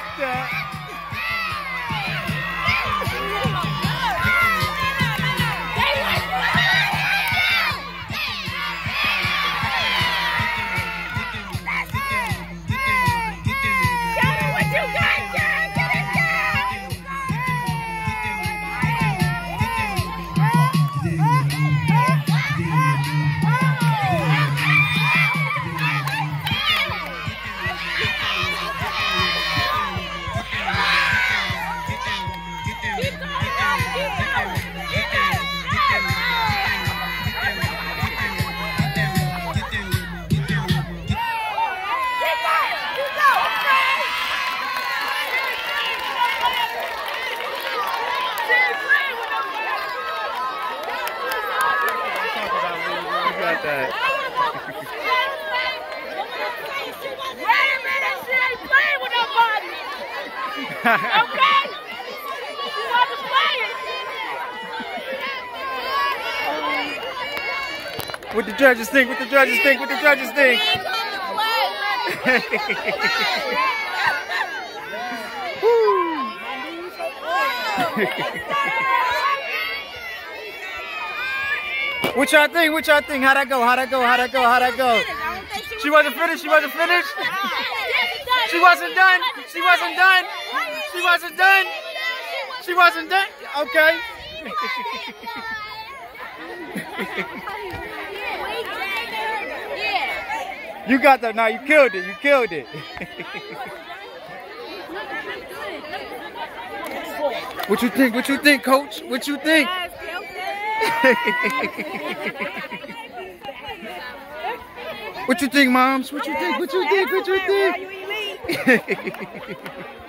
That. Wait a minute, she ain't playing with nobody. Okay? She wasn't playing. What the judges think? What the judges think? What the judges think? What y'all think? What y'all think? How'd that go? How'd that go? How'd that go? How'd that go? She wasn't finished. She wasn't finished. She wasn't done. She wasn't done. She wasn't done. She wasn't done. Okay. You got that now. You killed it. You killed it. What you think? What you think, Coach? What you think? What you think, moms? What you think? What you think? What you think?